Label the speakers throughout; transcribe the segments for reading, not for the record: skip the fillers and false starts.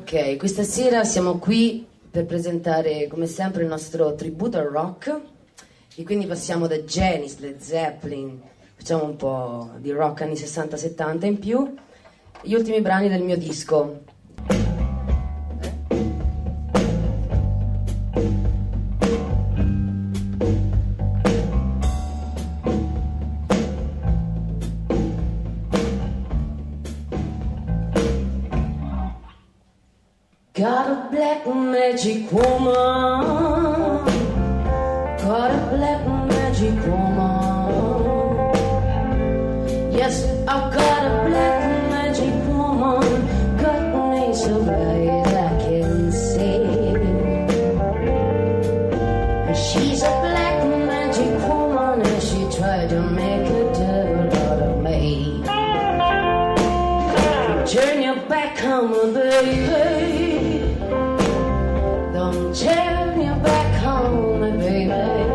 Speaker 1: Ok, questa sera siamo qui per presentare come sempre il nostro tributo al rock e quindi passiamo da Janis, Led Zeppelin, facciamo un po' di rock anni 60-70 in più, gli ultimi brani del mio disco. Got a black magic woman, got a black magic woman. Yes, I've got a black magic woman, got me so bright I can see. And she's a black magic woman and she tried to make a devil out of me. Turn your back on me, baby. Don't turn your back on me, baby.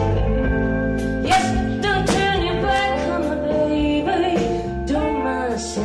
Speaker 1: Yes, don't turn your back on me, baby. Don't mind.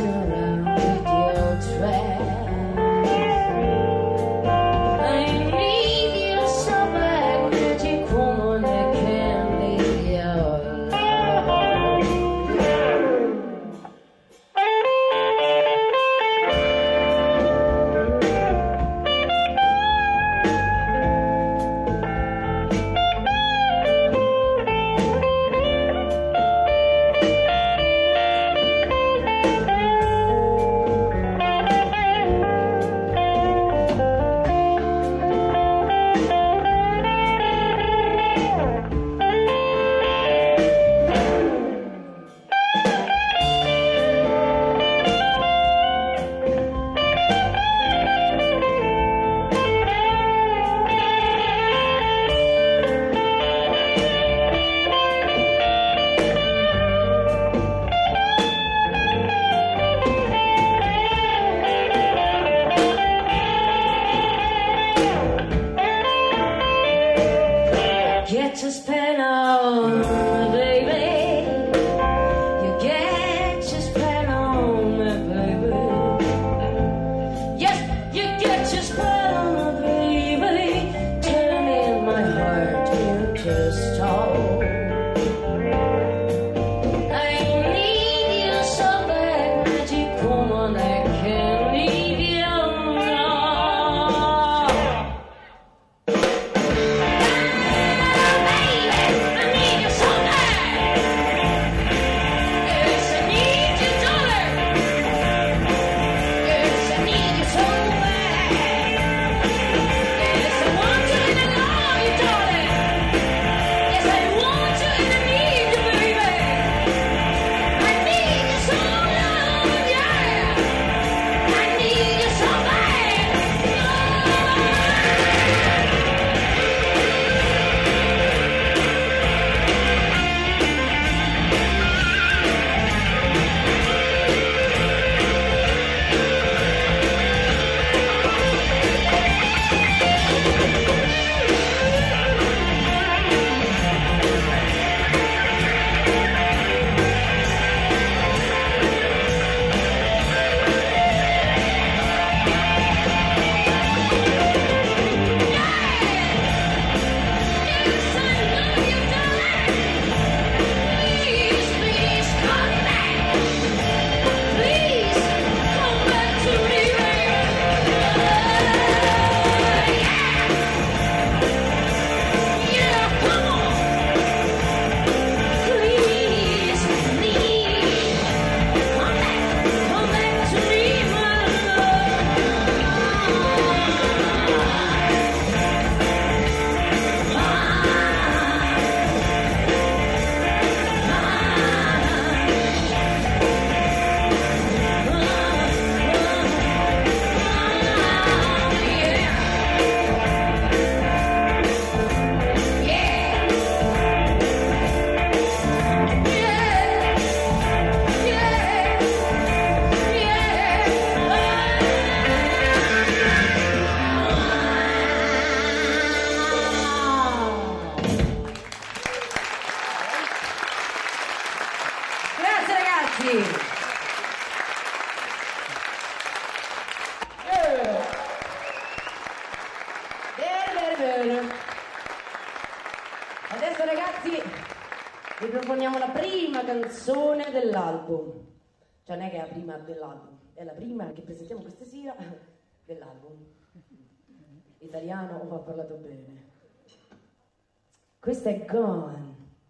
Speaker 1: Adesso ragazzi vi proponiamo la prima canzone dell'album. Cioè non è che è la prima dell'album, è la prima che presentiamo questa sera dell'album. Italiano o ho parlato bene? Questa è Gone.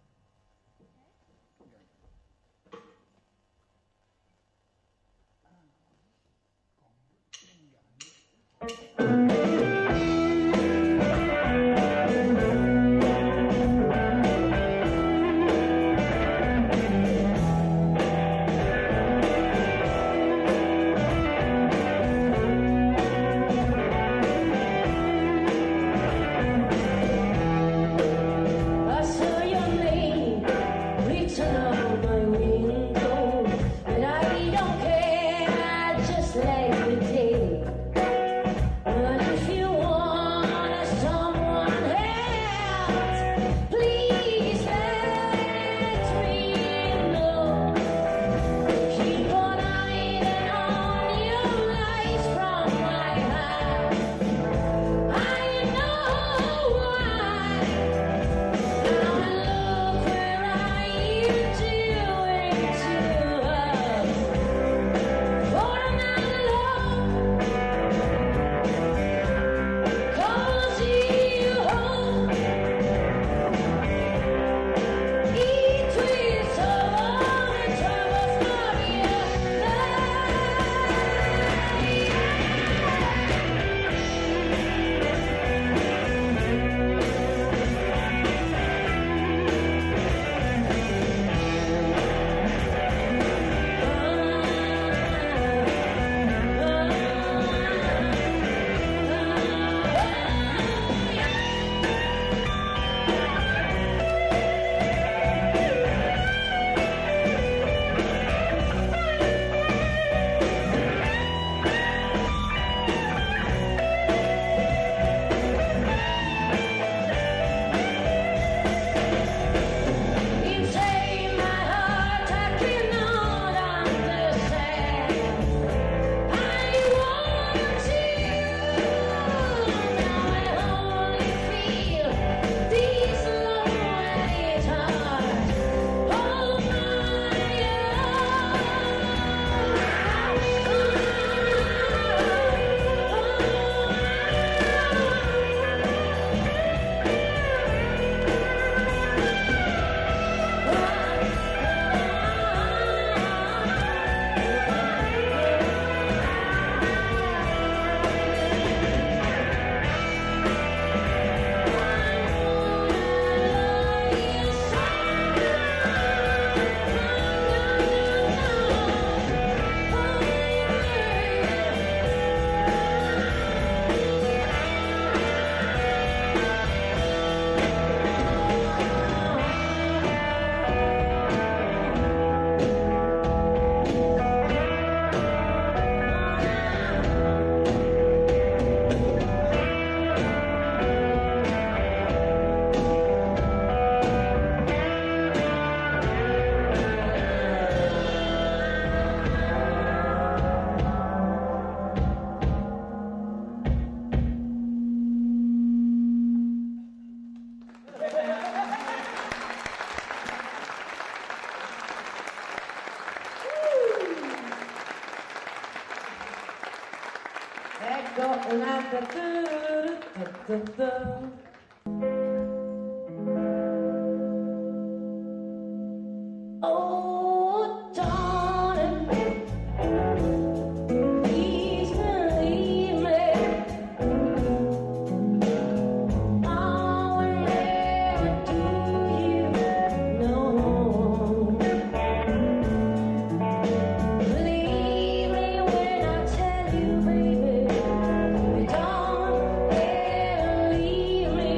Speaker 1: Ecco un'altra. Oh, darling, please believe me. I will never do you no. Believe me when I tell you, baby, don't ever leave me.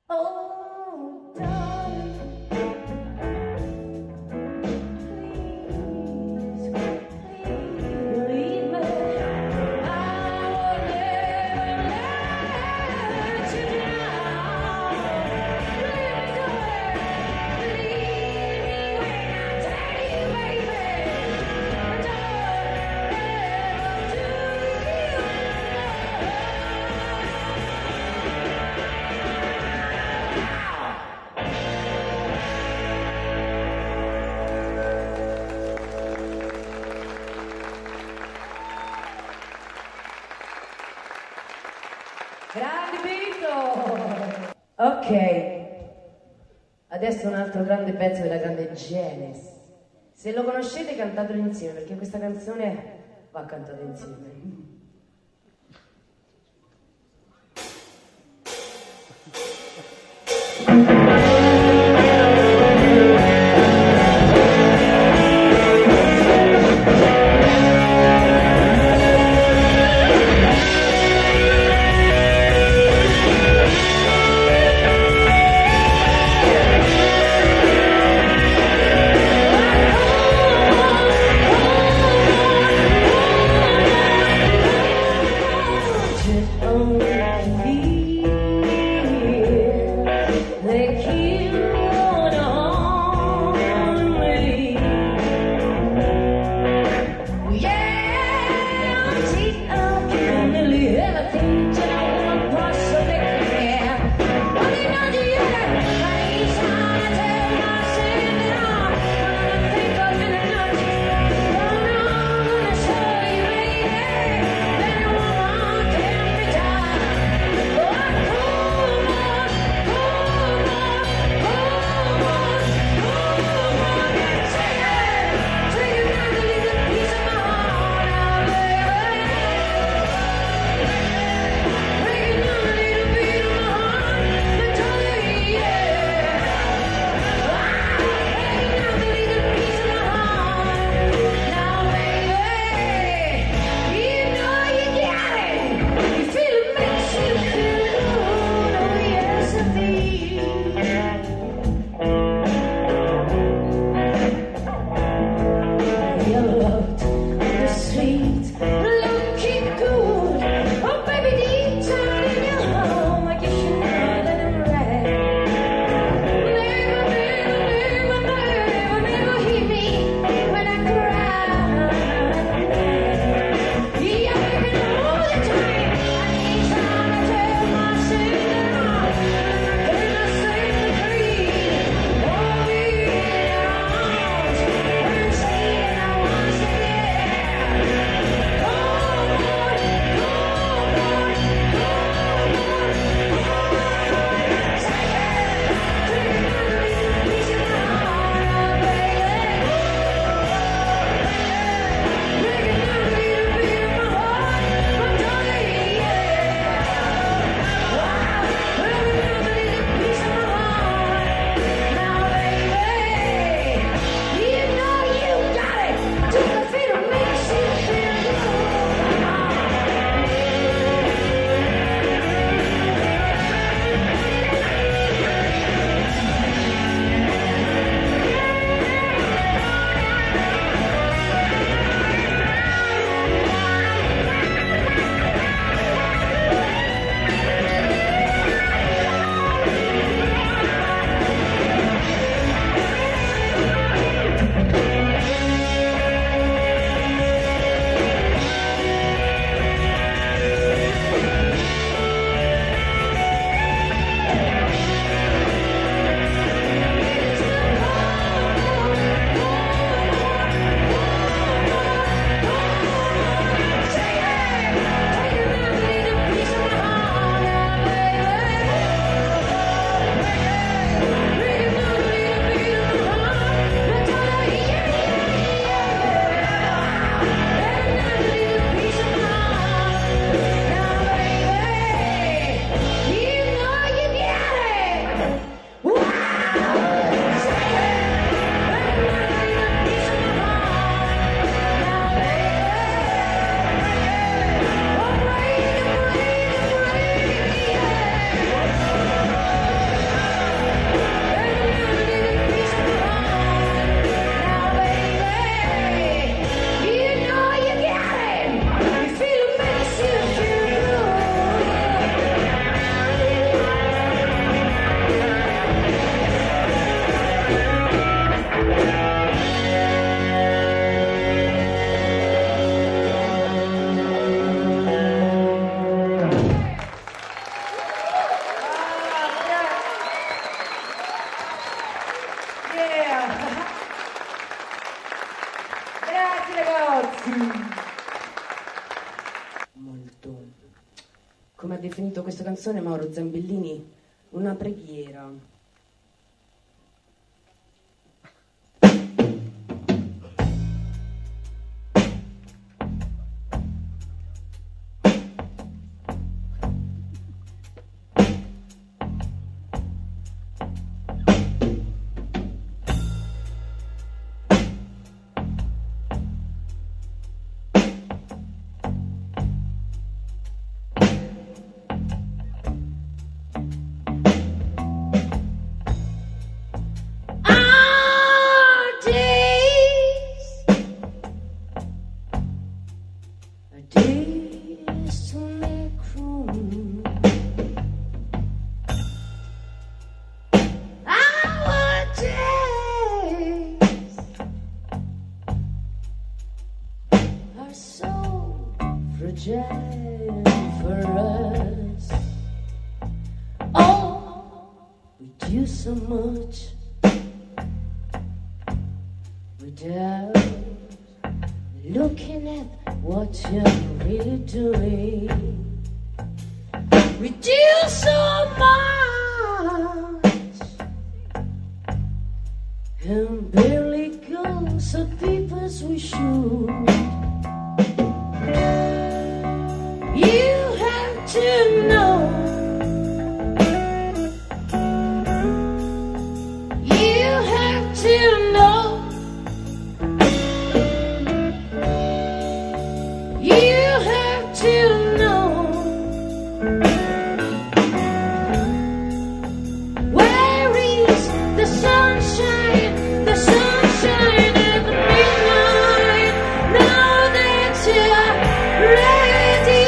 Speaker 1: Oh, darling, please, please believe me. I will never let you down. Believe me when I tell you, baby, don't ever do you wrong. Grande Vito! Ok, adesso un altro grande pezzo della grande Genesis. Se lo conoscete cantatelo insieme, perché questa canzone va cantata insieme. questa canzone, Mauro Zambellini, una preghiera. For us, oh, we do so much without looking at what you're really doing. We do so much and barely go so deep as we should. You have to know, you have to know, you have to know, where is the sunshine at the midnight, now that you're ready.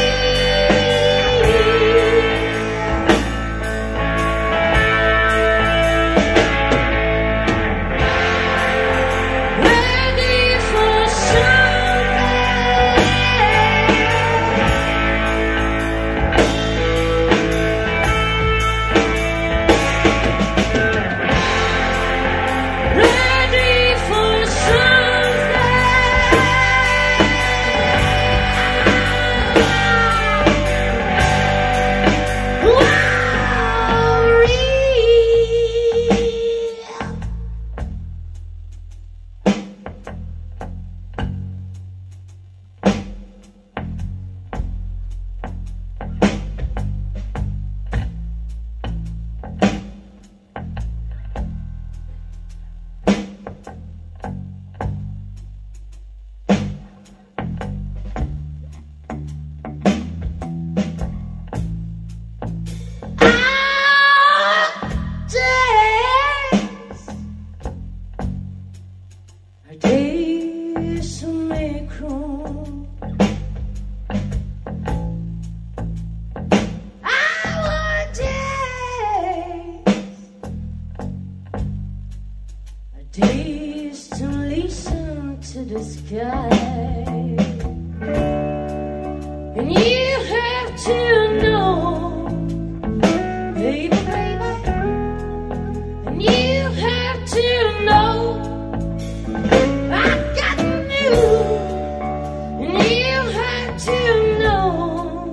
Speaker 1: Days to make room. Our days to listen to the sky. And you have to know, baby, baby, and you have to know, I got news, and you have to know,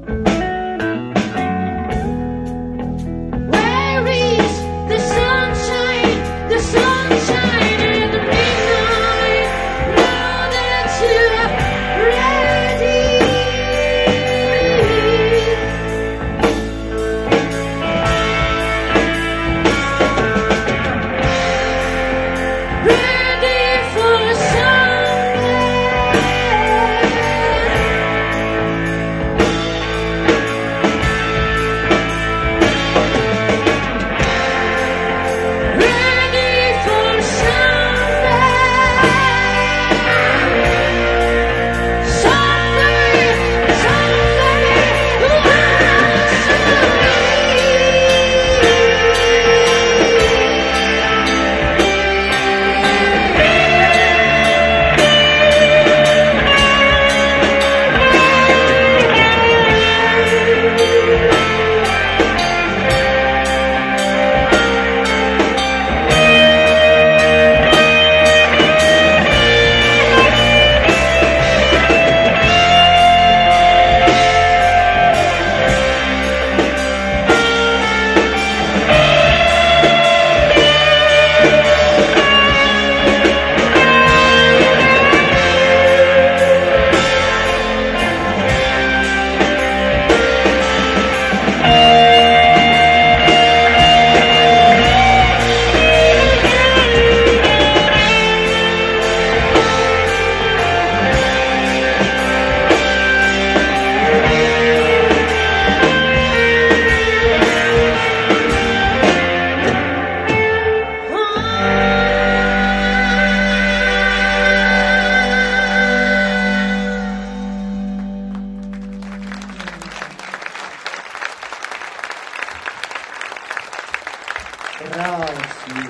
Speaker 1: where is the sunshine at the midnight, now that you're Rossi.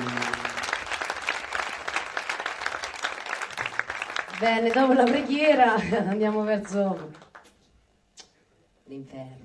Speaker 1: Bene, dopo la preghiera andiamo verso l'inferno.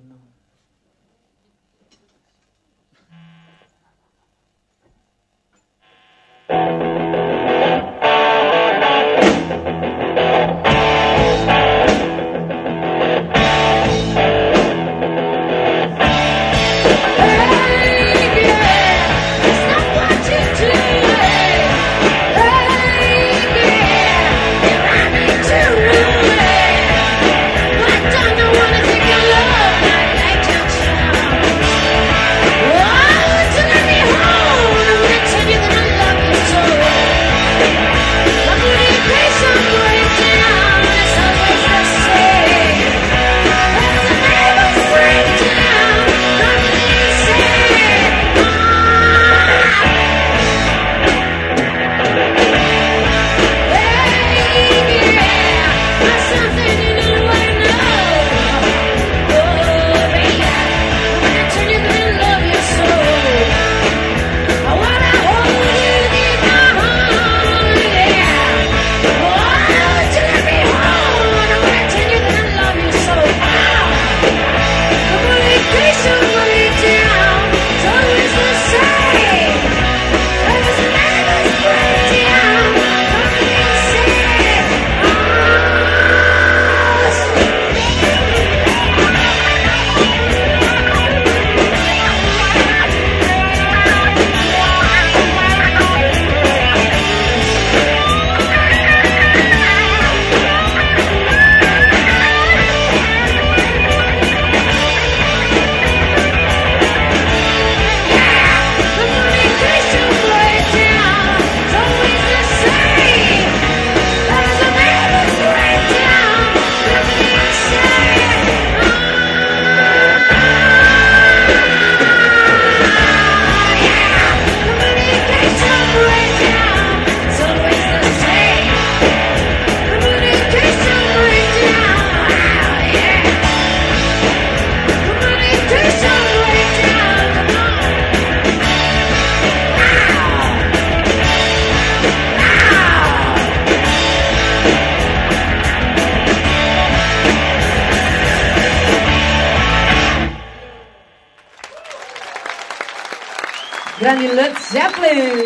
Speaker 1: Grandi Led Zeppelin!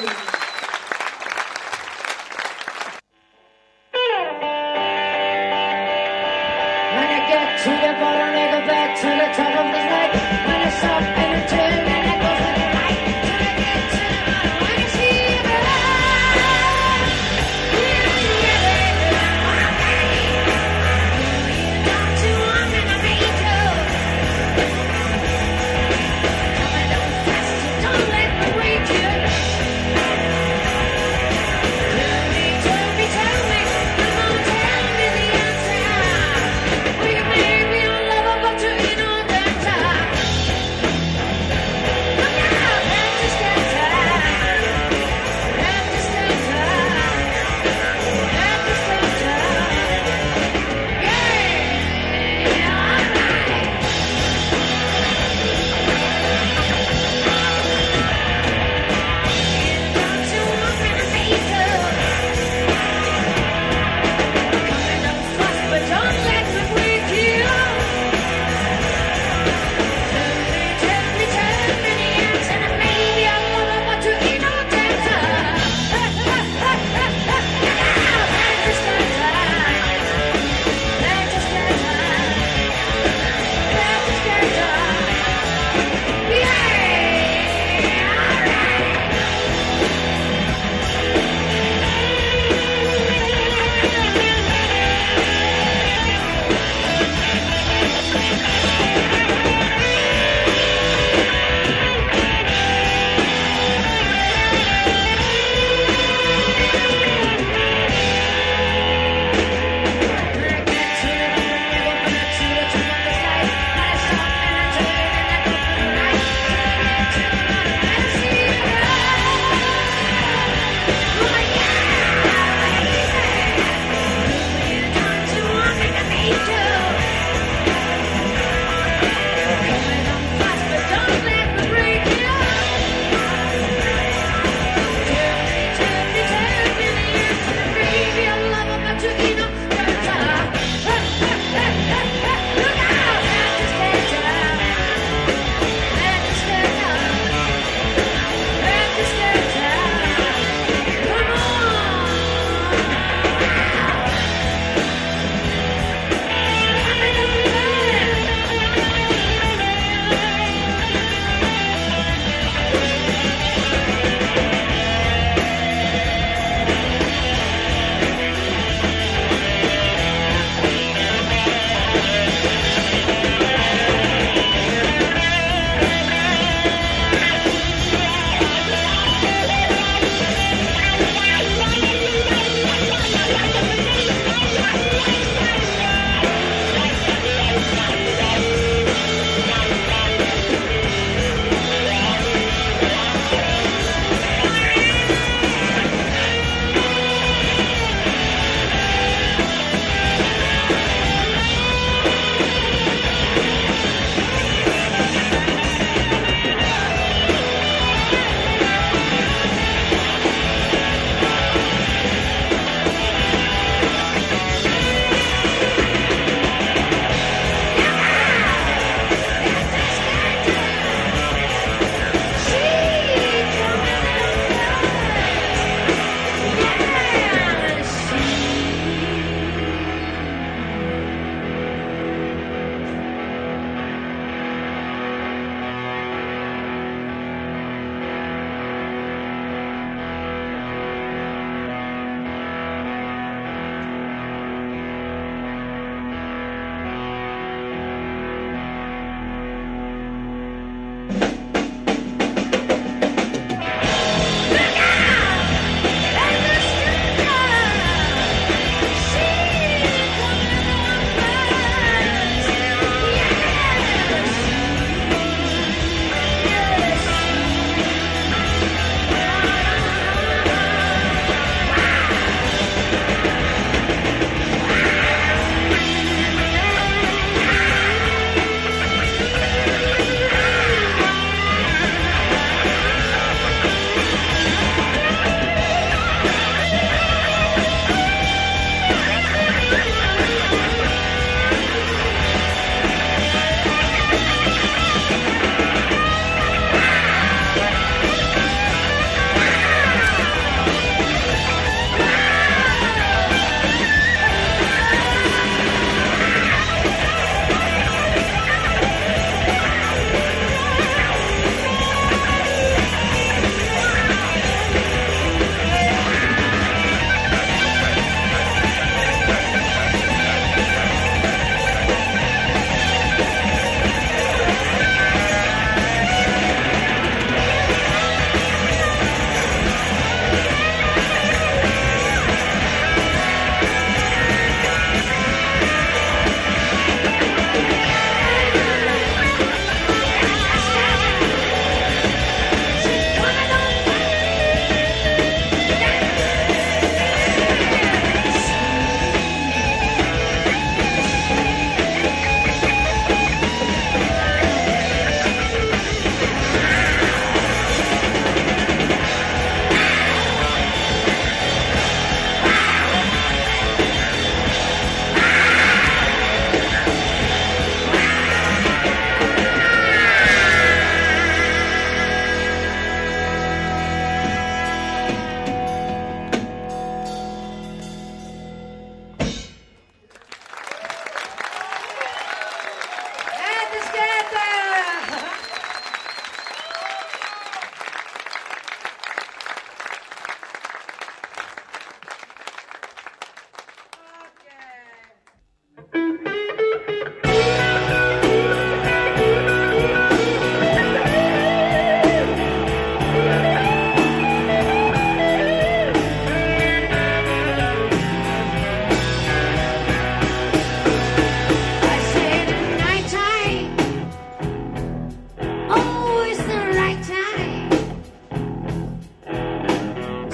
Speaker 1: When I get to the bottom, I go back to the top of the night. When I stop and return, and I go to the right. Till I get to the bottom, when I see the light. Don't you want me to make you? Come on, don't fast, don't let me wait you.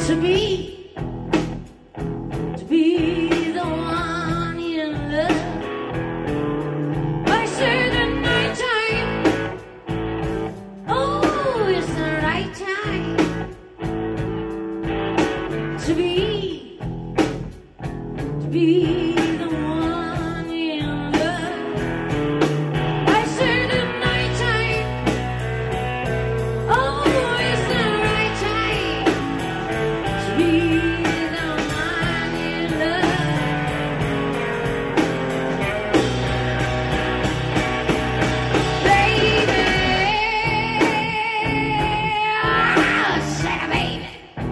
Speaker 1: to be the one you love. I said at night time, oh, it's the right time to be the one you love. I said at night time, oh, it's the right time to be the one you love. Baby, I said baby.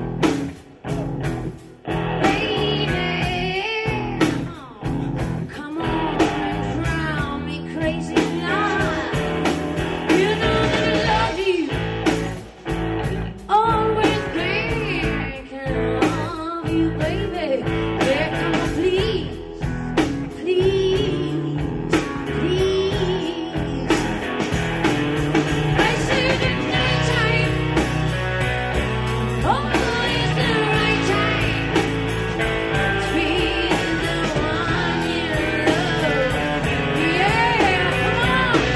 Speaker 1: Come on and drown me crazy now. You know that I love you. Always think I love you, baby. Yeah, come on, please, please, please. I said at night time, oh, it's the right time to be the one you love. Yeah, come on.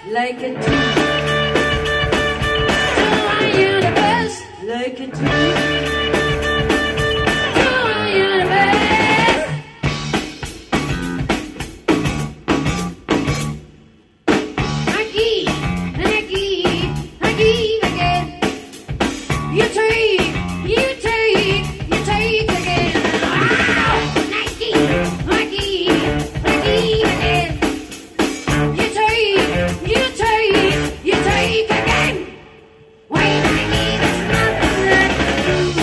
Speaker 1: like a dream. Do I you the best like a dream. Do I you the best. I give again. You take again. Wow! I give again. You take again. Wait, I need nothing left to do.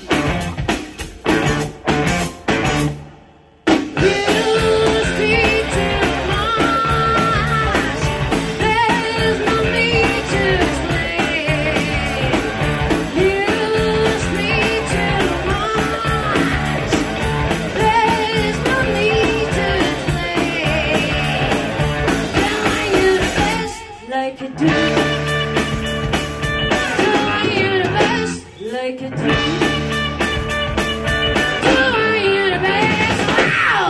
Speaker 1: You speak too much. There's no need to explain. You speak too much. There's no need to explain. Tell you the best like you do. Tell you the best like you do. Tell you the best. Wow!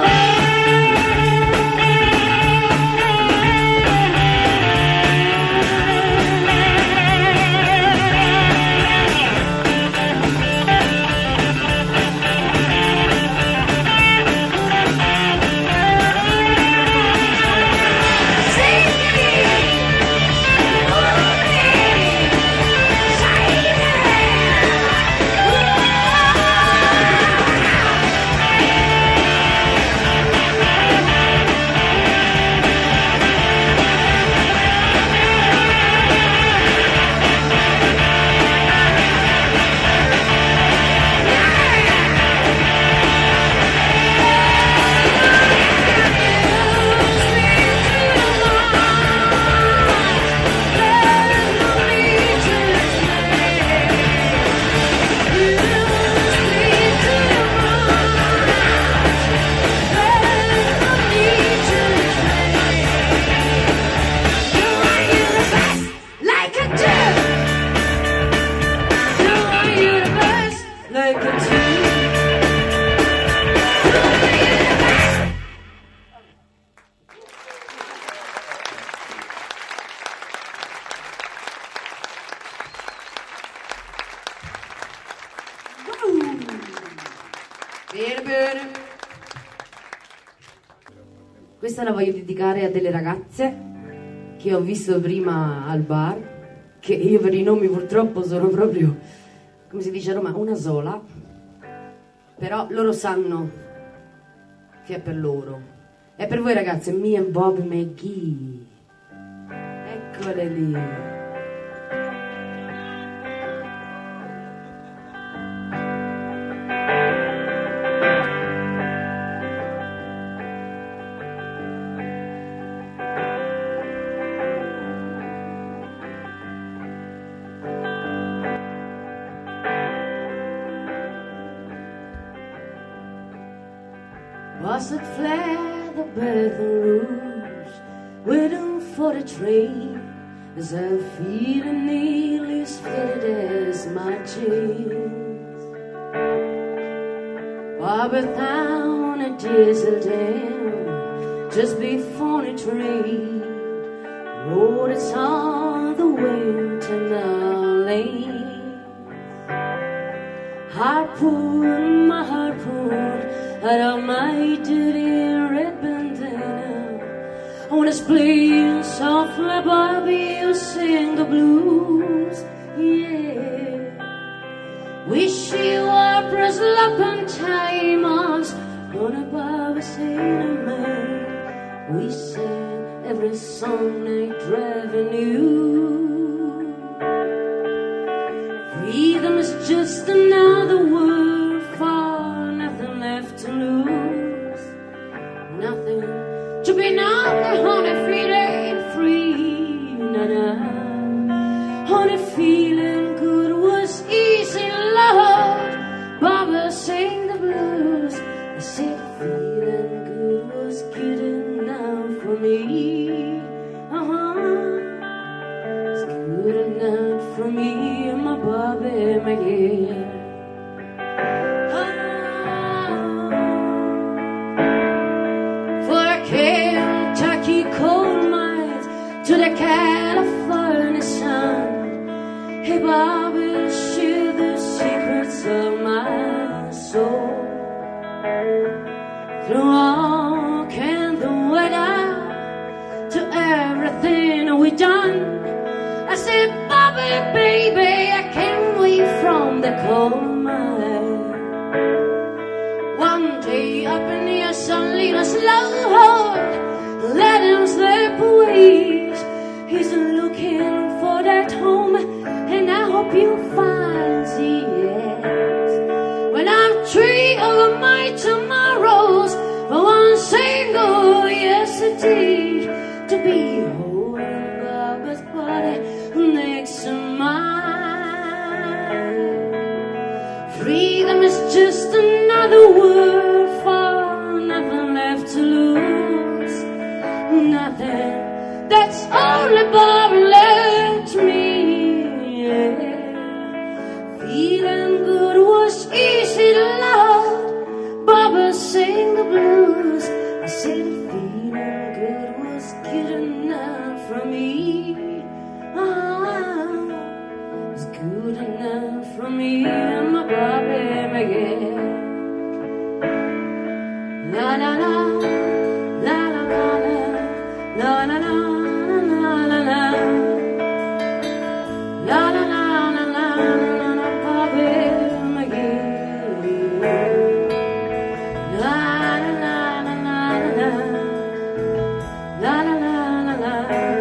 Speaker 1: Bene, bene. Questa la voglio dedicare a delle ragazze che ho visto prima al bar, che io per i nomi purtroppo sono proprio, come si dice a Roma, una sola, però loro sanno che è per loro. È per voi ragazze, me and Bobby McGee. Eccole lì. Was it flat the Baton Rouge, waiting for the train, as I feel nearly as fit as my jeans. Barbertown a diesel dam, just before the train, rode its on the winter lane. Harpoon, my harpoon, out of my dirty red bandana. I wanna play softly, Bobby, you sing the blues, yeah. Wish you were pressed up on time, on a Bobby saying man. We sang every song night driving you. Freedom is just another word for nothing left to lose. Nothing to be nothing, honey, feeling free. Na-na. Honey, feeling good was easy, Lord. Baba sang the blues. I said feeling good was good enough for me. It's good enough for me and my Bobby McGee. For Kentucky coal mines to
Speaker 2: the California sun. Hey Bobby, share the secrets of my soul. Through walk and the weather, to everything we done, I said, Bobby, baby, I can't wait from the cold mine. One day up in the sun, lean a slow heart, let him slip away. He's looking for that home, and I hope you find it. When I'm tree over my tomorrows, for one single yesterday, to be holding Bobby's body next to mine. Freedom is just another word for nothing left to lose. Nothing, that's all that Bobby left me. Yeah. Feeling good was easy to love. Bobby sang the blues. I said feeling good was good enough for me. It's good enough for me and my Bobby McGee. La la la, la la la la, la la la la la la, la la la la la la, Bobby McGee. La la la la la la, la la la la la,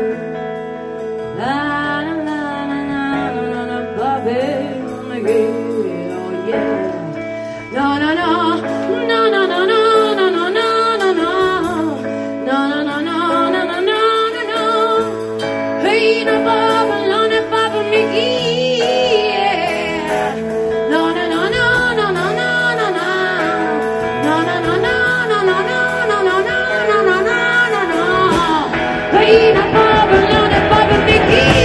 Speaker 2: la la la la la, Bobby McGee. Oh yeah. No no no no no no no no no no no no no no no no no no. Hey no Bobby, no Bobby McGee. Yeah. No no no no no no no no no no no no no no no no no no no. Hey no Bobby, no Bobby McGee.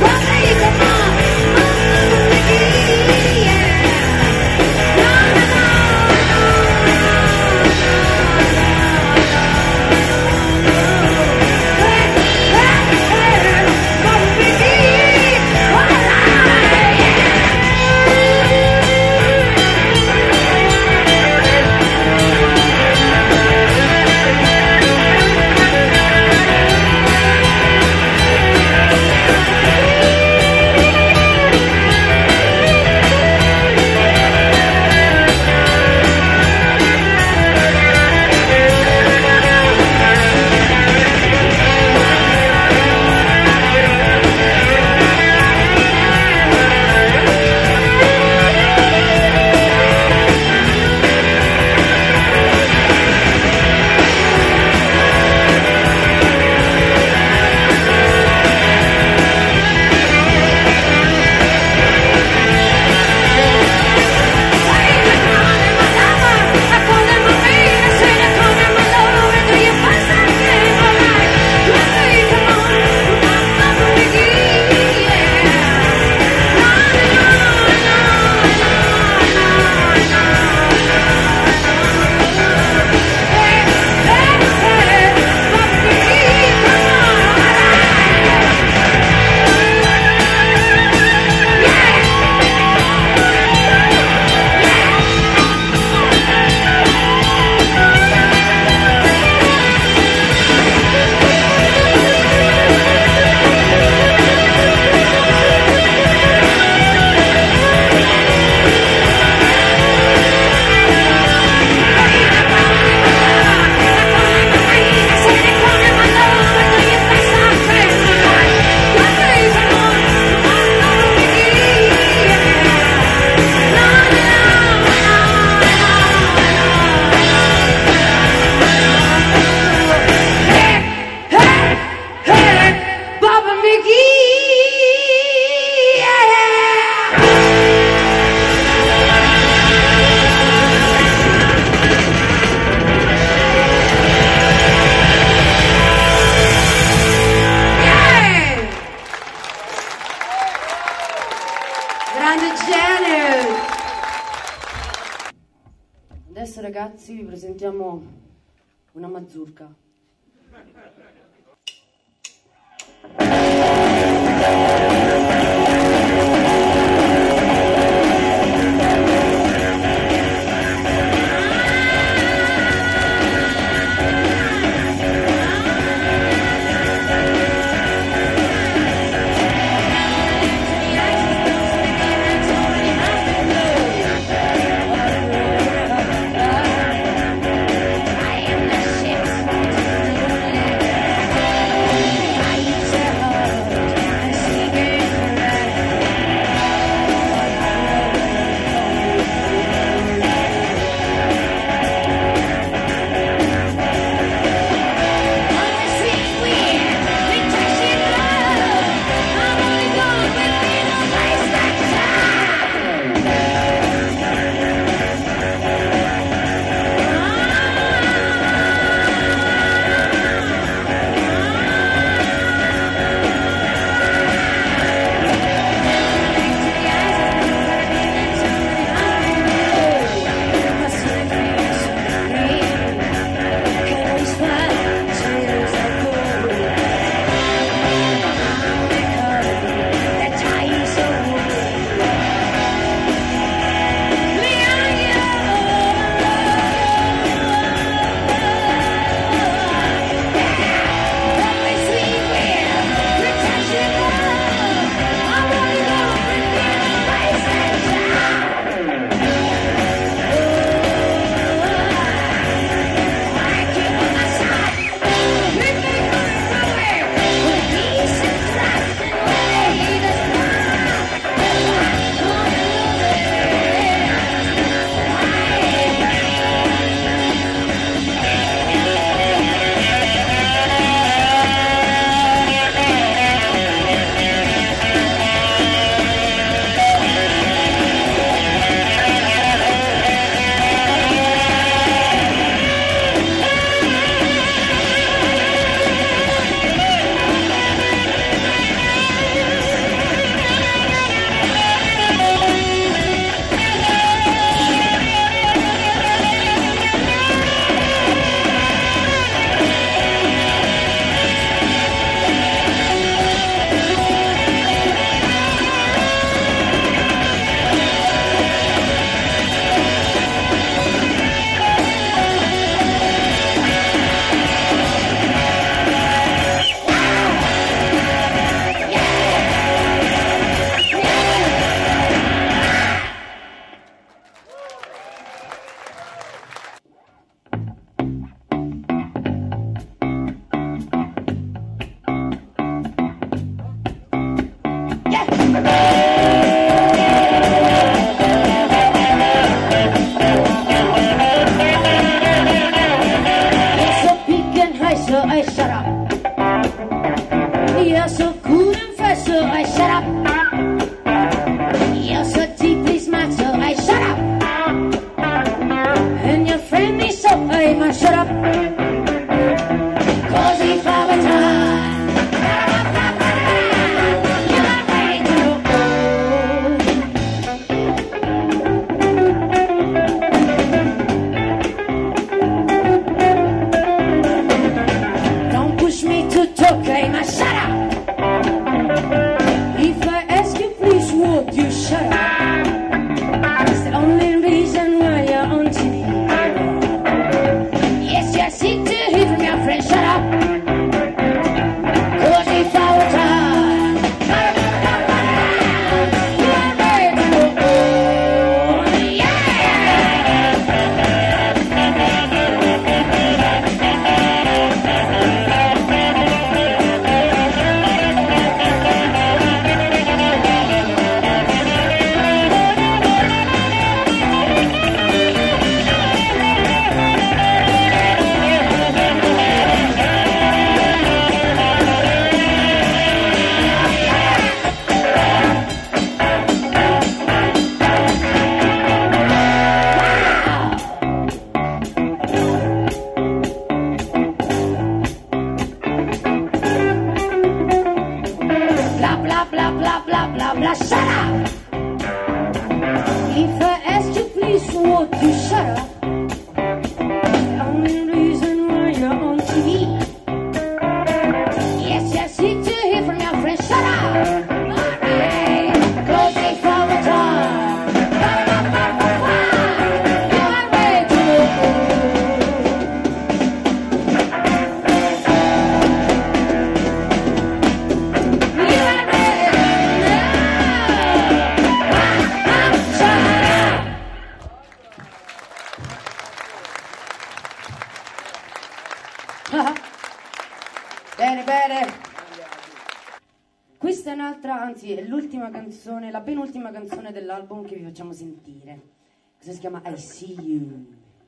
Speaker 2: La la la Adesso ragazzi vi presentiamo una mazurka. If I asked you please, would you shut up? Bene, bene. Questa è un'altra, anzi è l'ultima canzone, la penultima canzone dell'album che vi facciamo sentire. Questa si chiama I See You.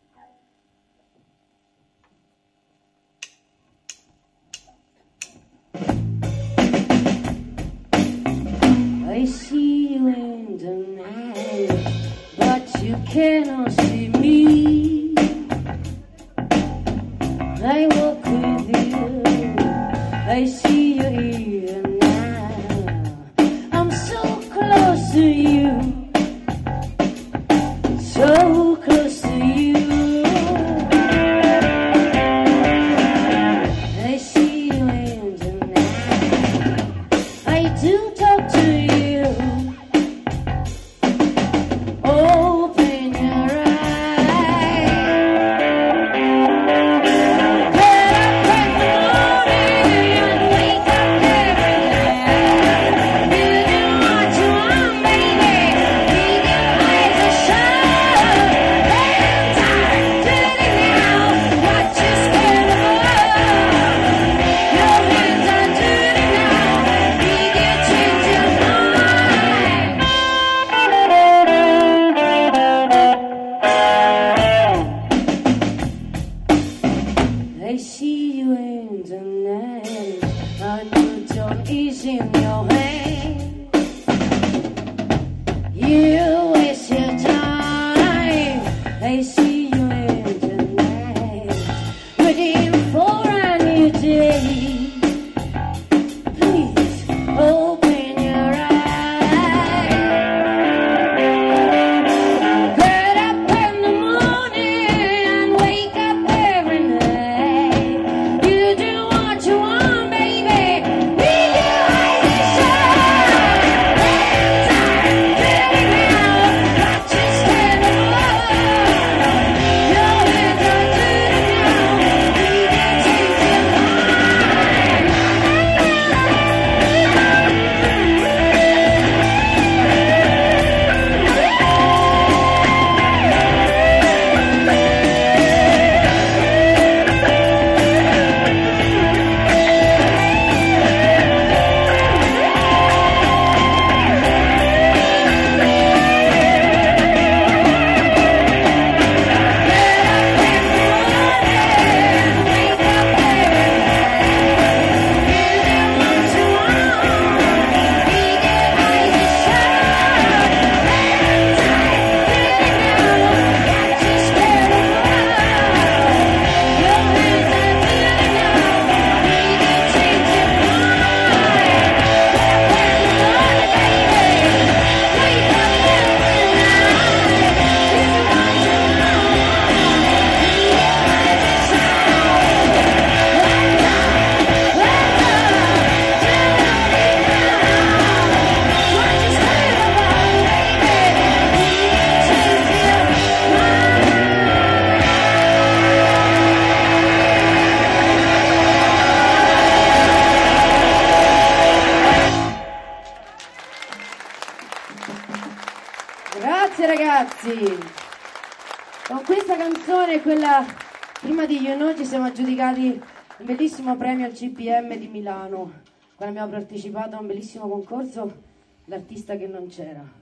Speaker 2: I see you in the night, but you cannot see me. I walk with you, I see you here now. I'm so close to you, so close to you. I see you in the night, I do talk to you. Open your eyes. Get up in the morning and wake up every night. You do what you want, baby. Keep your eyes shut. And I'm doing now what you're scared of. Your hands are doing now. Did you change your mind? I see you in the night. I put your ease in your hand. You waste your time. I see you in the night, waiting for a new day. Please open your eyes. Get up in the morning and wake up every night. You do what you want, baby. Leave your eyes shut. And I'm doing now what you're scared of. Your hands are doing now. Did you change your mind? Grazie ragazzi. Con questa canzone, quella prima di You Know, ci siamo aggiudicati un bellissimo premio al CPM di Milano, quando abbiamo partecipato a un bellissimo concorso, l'artista che non c'era.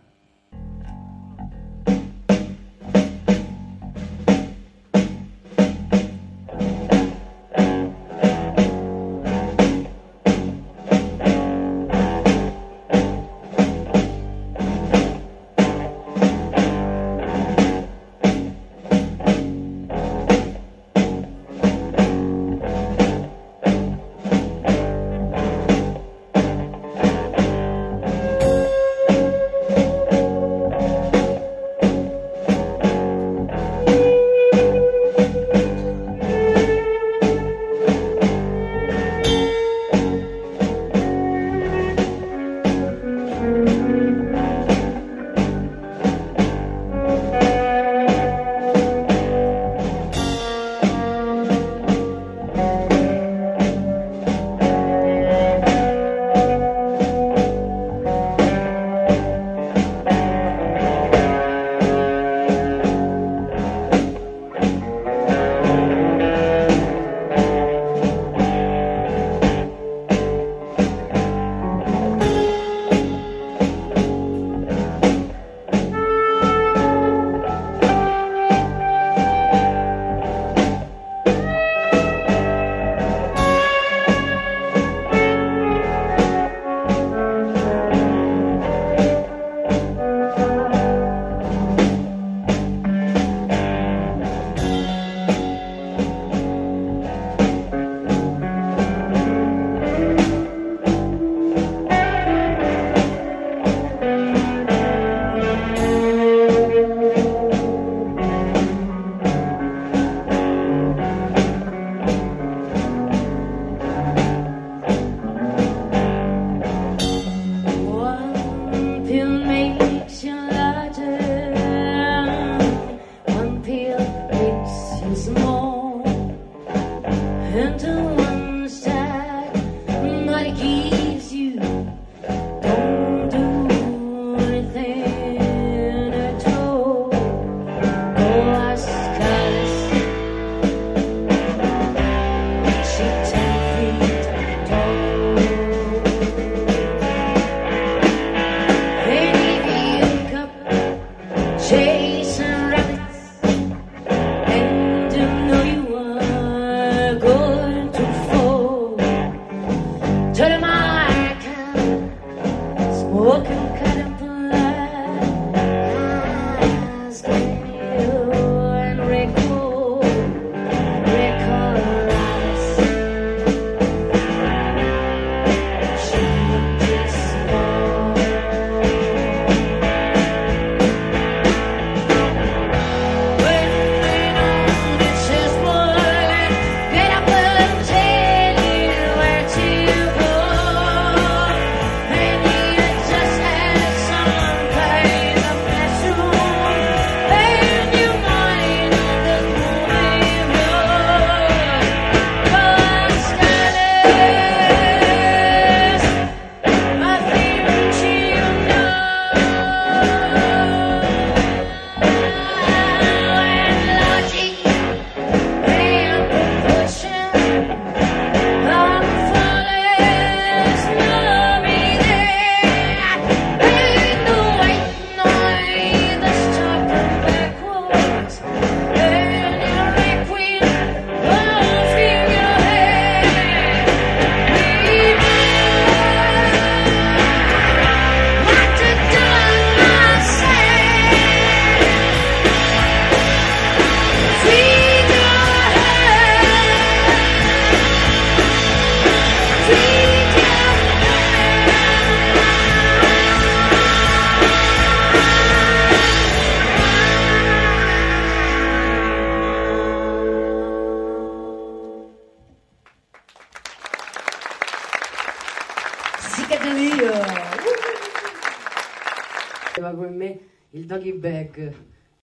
Speaker 2: Scagliolio. Va con me il doggy bag.